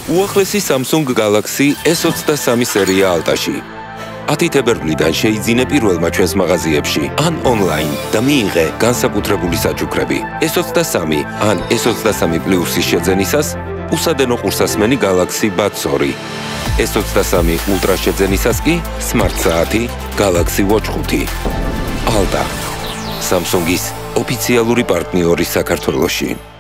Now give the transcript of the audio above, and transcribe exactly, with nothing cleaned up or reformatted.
უახლესი Samsung Galaxy S ოცდასამი სერია ალტაში. ათი თებერვლიდან შეიძინე პირველმა ჩვენს მაღაზიებში ან ონლაინ და მიიღე განსაკუთრებული საჩუქრები. S ოცდასამი ან S ოცდასამი პლუსის შეძენისას უსადენო ყურსასმენი Galaxy Buds ორი. S ოცდასამი Ultra შეძენისას კი Smart საათი Galaxy Watch ხუთი. ალტა Samsung-ის ოფიციალური პარტნიორი საქართველოში.